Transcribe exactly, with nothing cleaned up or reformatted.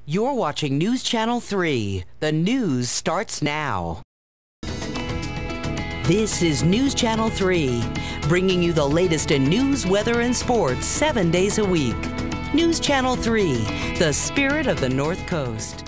You're watching News Channel three. The news starts now. This is News Channel three, bringing you the latest in news, weather, and sports seven days a week. News Channel three, the spirit of the North Coast.